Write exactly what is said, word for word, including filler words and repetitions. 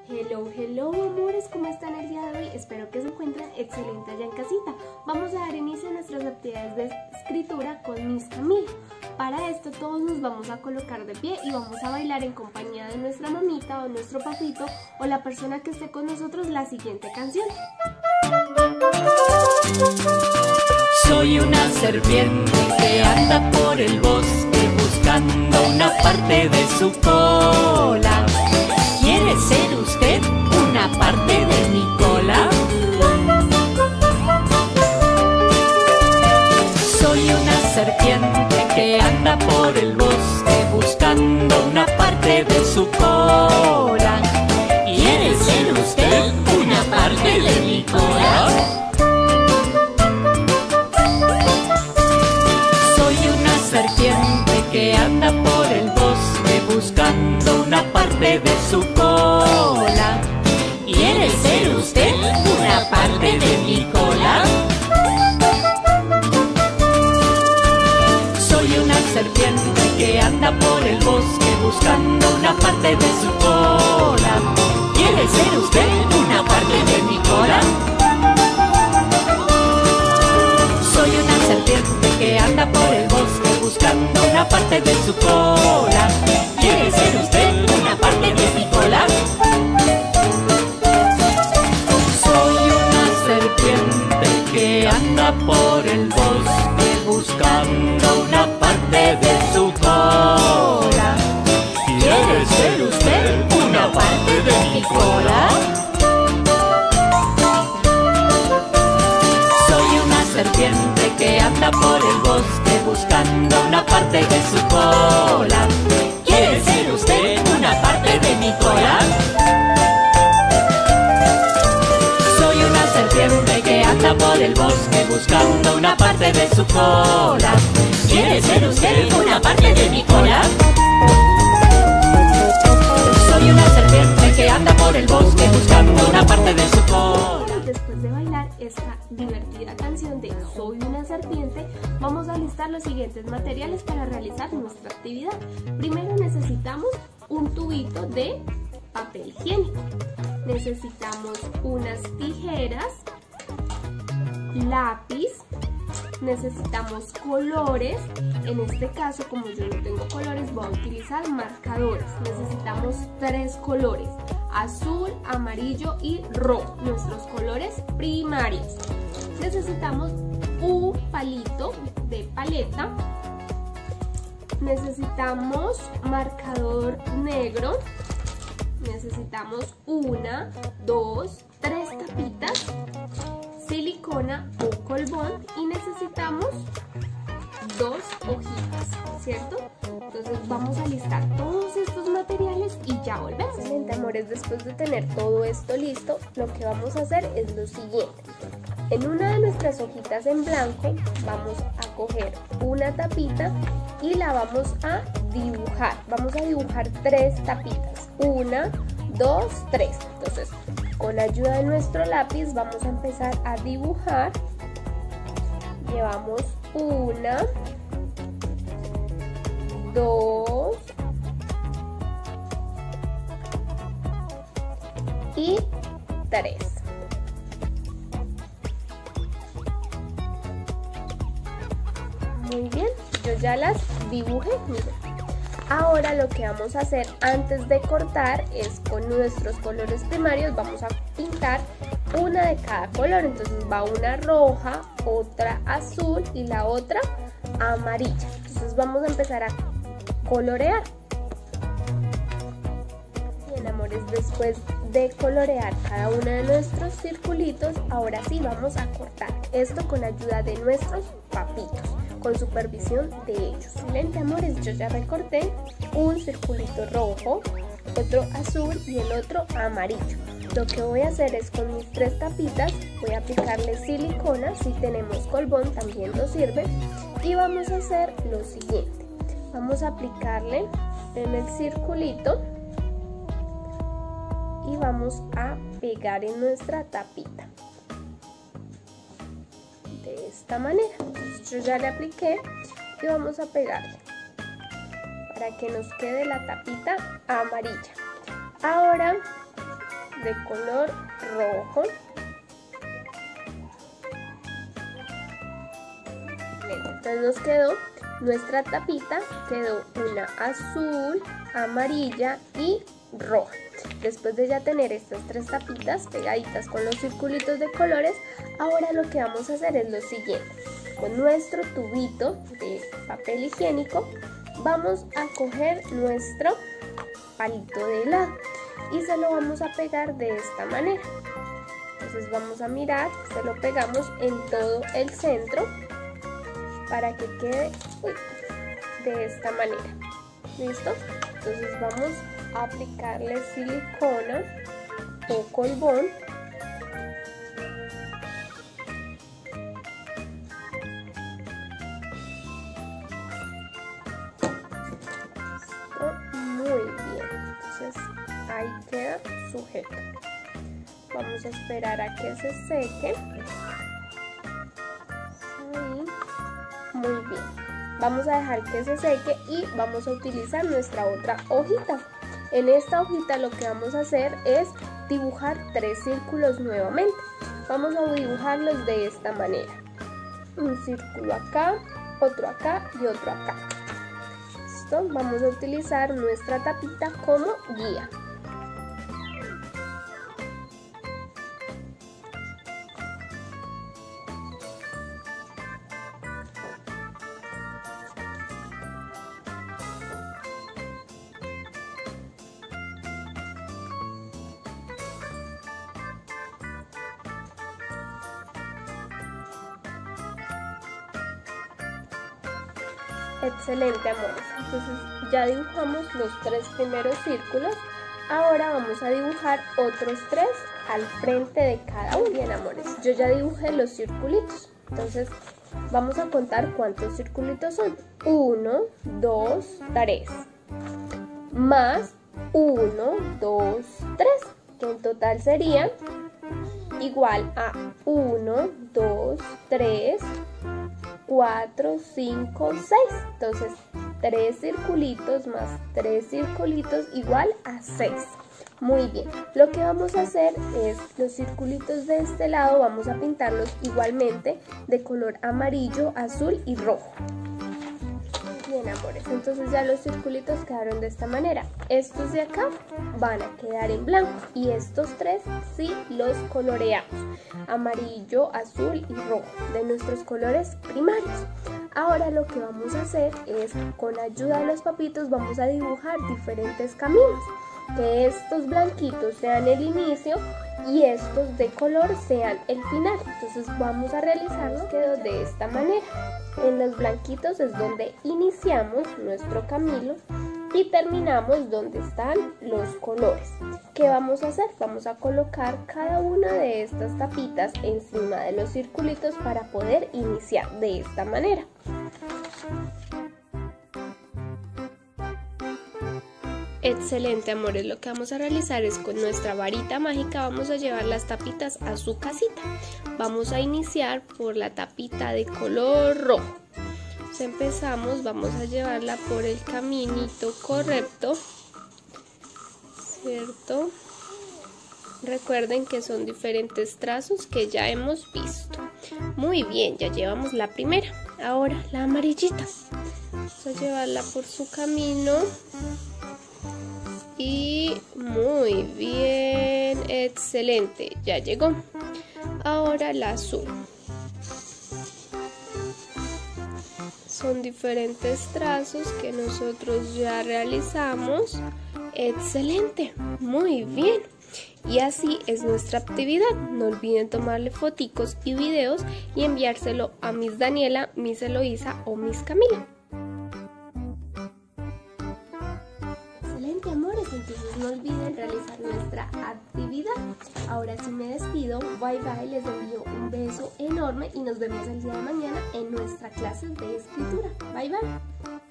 Hello, hello amores, ¿cómo están el día de hoy? Espero que se encuentren excelente allá en casita. Vamos a dar inicio a nuestras actividades de escritura con Miss Camila. Para esto todos nos vamos a colocar de pie y vamos a bailar en compañía de nuestra mamita o nuestro papito o la persona que esté con nosotros la siguiente canción. Soy una serpiente que anda por el bosque buscando una parte de su cola. ¿Quiere ser usted una parte de mi cola? Soy una serpiente que anda por el bosque buscando una parte de su cola. ¿Quiere ser usted una parte de mi cola? Serpiente que anda por el bosque buscando una parte de su cola. ¿Quiere ser usted una parte de mi cola? Soy una serpiente que anda por el bosque buscando una parte de su cola. ¿Quiere ser usted una parte de mi cola? Soy una serpiente que anda por el bosque buscando una parte de su cola. ¿Quiere ser usted una parte de mi cola? Soy una serpiente que anda por el bosque buscando una parte de su cola. ¿Quiere ser usted una parte de mi cola? Soy una serpiente que anda por el bosque buscando una parte de su cola. ¿Quiere ser usted una parte de mi cola? Soy una serpiente que anda por el bosque buscando una parte de su cola. ¿Quiere ser usted una parte de mi cola? Soy una serpiente que anda por el bosque buscando una parte de su cola. Después de bailar esta divertida canción de Soy una serpiente, vamos a listar los siguientes materiales para realizar nuestra actividad. Primero necesitamos un tubito de papel higiénico, necesitamos unas tijeras, lápiz, necesitamos colores. En este caso, como yo no tengo colores, voy a utilizar marcadores. Necesitamos tres colores: azul, amarillo y rojo, nuestros colores primarios. Necesitamos un palito de paleta, necesitamos marcador negro, necesitamos una, dos, tres tapitas, silicona o colbón y necesitamos dos hojitas, ¿cierto? Entonces vamos a listar todos estos materiales y ya volvemos. Excelente, amores, después de tener todo esto listo, lo que vamos a hacer es lo siguiente. En una de nuestras hojitas en blanco vamos a coger una tapita y la vamos a dibujar. Vamos a dibujar tres tapitas, una, dos, tres. Entonces, con ayuda de nuestro lápiz vamos a empezar a dibujar. Llevamos una, dos y tres. Muy bien, yo ya las dibujé, miren. Ahora lo que vamos a hacer antes de cortar es con nuestros colores primarios vamos a pintar una de cada color. Entonces va una roja, otra azul y la otra amarilla. Entonces vamos a empezar a colorear. Bien, amores, después de colorear cada uno de nuestros circulitos, ahora sí vamos a cortar. Esto con ayuda de nuestros papitos, con supervisión de ellos. Excelente, amores, yo ya recorté un circulito rojo, otro azul y el otro amarillo. Lo que voy a hacer es con mis tres tapitas, voy a aplicarle silicona, si tenemos colbón también nos sirve, y vamos a hacer lo siguiente. Vamos a aplicarle en el circulito y vamos a pegar en nuestra tapita. De esta manera. Entonces yo ya le apliqué y vamos a pegarle para que nos quede la tapita amarilla. Ahora de color rojo. Entonces nos quedó nuestra tapita, quedó una azul, amarilla y roja. Después de ya tener estas tres tapitas pegaditas con los circulitos de colores, ahora lo que vamos a hacer es lo siguiente. Con nuestro tubito de papel higiénico vamos a coger nuestro palito de helado y se lo vamos a pegar de esta manera. Entonces vamos a mirar, se lo pegamos en todo el centro para que quede uy, de esta manera. ¿Listo? Entonces vamos a aplicarle silicona o colbón. Muy bien, entonces ahí queda sujeto. Vamos a esperar a que se seque. Ahí. Muy bien, vamos a dejar que se seque y vamos a utilizar nuestra otra hojita. En esta hojita lo que vamos a hacer es dibujar tres círculos nuevamente. Vamos a dibujarlos de esta manera. Un círculo acá, otro acá y otro acá. ¿Listo? Vamos a utilizar nuestra tapita como guía. Excelente, amores. Entonces ya dibujamos los tres primeros círculos. Ahora vamos a dibujar otros tres al frente de cada uno. Bien, amores, yo ya dibujé los circulitos. Entonces vamos a contar cuántos circulitos son. Uno, dos, tres. Más uno, dos, tres. Que en total serían igual a uno, dos, tres, cuatro, cinco, seis. Entonces tres circulitos más tres circulitos igual a seis. Muy bien, lo que vamos a hacer es los circulitos de este lado vamos a pintarlos igualmente de color amarillo, azul y rojo. Bien, amores, entonces ya los circulitos quedaron de esta manera. Estos de acá van a quedar en blanco y estos tres sí los coloreamos. Amarillo, azul y rojo, de nuestros colores primarios. Ahora lo que vamos a hacer es, con ayuda de los papitos, vamos a dibujar diferentes caminos. Que estos blanquitos sean el inicio y estos de color sean el final. Entonces vamos a realizarlo quedó de esta manera. En los blanquitos es donde iniciamos nuestro camino y terminamos donde están los colores. ¿Qué vamos a hacer? Vamos a colocar cada una de estas tapitas encima de los circulitos para poder iniciar de esta manera. Excelente, amores, lo que vamos a realizar es con nuestra varita mágica vamos a llevar las tapitas a su casita. Vamos a iniciar por la tapita de color rojo. Entonces empezamos, vamos a llevarla por el caminito correcto, ¿cierto? Recuerden que son diferentes trazos que ya hemos visto. Muy bien, ya llevamos la primera. Ahora la amarillita. Vamos a llevarla por su camino. Y muy bien, excelente, ya llegó. Ahora la azul. Son diferentes trazos que nosotros ya realizamos. Excelente, muy bien. Y así es nuestra actividad. No olviden tomarle foticos y videos y enviárselo a Miss Daniela, Miss Eloísa o Miss Camila. Entonces no olviden realizar nuestra actividad. Ahora sí me despido, bye bye, les envío un beso enorme y nos vemos el día de mañana en nuestra clase de escritura. Bye bye.